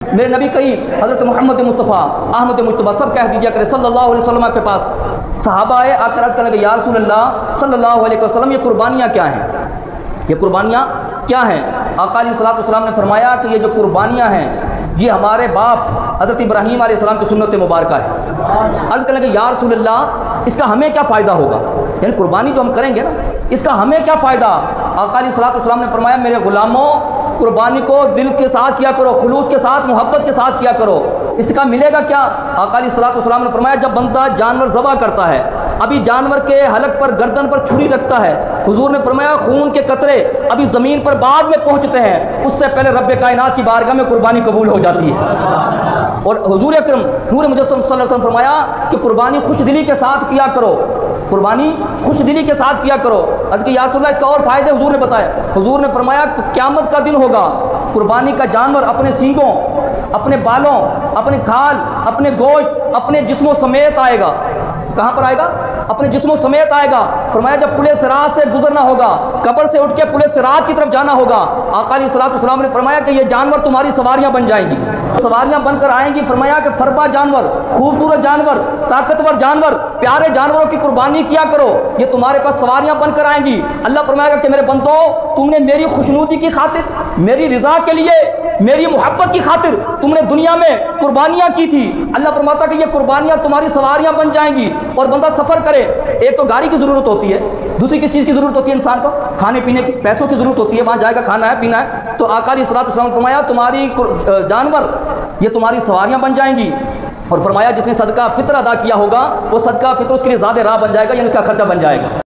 मेरे नबी करीम हज़रत मोहम्मद मुस्तफ़ा अहमद मुस्तफ़ा सब कह दीजिए करे सल्लल्लाहु अलैहि वसल्लम के पास सहाबा आए, आकर अर्ज़ करने लगे या रसूल अल्लाह सल्लल्लाहु अलैहि वसल्लम ये कुर्बानियाँ क्या हैं, ये कुर्बानियाँ क्या हैं। आका अलैहिस्सलातु वस्सलाम ने फरमाया कि ये जो कुर्बानियाँ हैं ये हमारे बाप हज़रत इब्राहीम अलैहिस्सलाम की सुन्नत मुबारक है। अर्ज़ करने लगे या रसूल अल्लाह इसका हमें क्या फ़ायदा होगा, यानी कुर्बानी जो हम करेंगे ना इसका हमें क्या फ़ायदा। आका अलैहिस्सलातु वस्सलाम ने फरमाया मेरे ग़ुलामों कुर्बानी को दिल के साथ किया करो, खुलूस के साथ, मोहब्बत के साथ किया करो, इसका मिलेगा क्या। आका अलैहिस्सलातु वस्सलाम ने फरमाया जब बंदा जानवर ज़बह करता है, अभी जानवर के हलक पर गर्दन पर छुरी रखता है, हुजूर ने फरमाया खून के कतरे अभी ज़मीन पर बाद में पहुँचते हैं, उससे पहले रब्बे कायनात की बारगाह में कुर्बानी कबूल हो जाती है। और हुजूर अकरम नूर मुजस्सम सल्लल्लाहु अलैहि वसल्लम फरमाया कि कुर्बानी खुश दिली के साथ किया करो, कुर्बानी खुश दिली के साथ किया करो। अर्ज़ कि या रसूल अल्लाह इसका और फ़ायदे हुजूर ने बताया। हुजूर ने फरमाया कि क़यामत का दिन होगा, कुर्बानी का जानवर अपने सींगों, अपने बालों, अपने खाल, अपने गोश्त, अपने जिस्मों समेत आएगा। कहाँ पर आएगा, अपने जिस्मों समेत आएगा। फरमाया जब पुले सिरात से गुजरना होगा, कब्र से उठ के पुले सिरात की तरफ जाना होगा, आका अलैहिस्सलातु वस्सलाम ने फरमाया कि ये जानवर तुम्हारी सवारियां बन जाएंगी, सवारियां बनकर आएंगी। फरमाया कि फरबा जानवर, खूबसूरत जानवर, ताकतवर जानवर, प्यारे जानवरों की कुर्बानी किया करो, ये तुम्हारे पास सवारियां बनकर आएंगी। अल्लाह फरमाएगा कि मेरे बंदो तुमने मेरी खुशनुदी की खातिर, मेरी रिजा के लिए, मेरी मोहब्बत की खातिर तुमने दुनिया में कुर्बानियाँ की थी। अल्लाह फरमाता कि ये कुर्बानियाँ तुम्हारी सवारियाँ बन जाएंगी। और बंदा सफ़र करे, एक तो गाड़ी की ज़रूरत होती है, दूसरी किस चीज़ की ज़रूरत होती है इंसान को, खाने पीने की, पैसों की ज़रूरत होती है, वहाँ जाएगा खाना है पीना है। तो आका अलैहिस्सलातु वस्सलाम ने फरमाया तुम्हारी जानवर ये तुम्हारी सवारियाँ बन जाएंगी। और फरमाया जिसने सदका फित्र अदा किया होगा वो सदका फित्र उसके लिए ज़्यादा राह बन जाएगा, यानी उसका खर्चा बन जाएगा।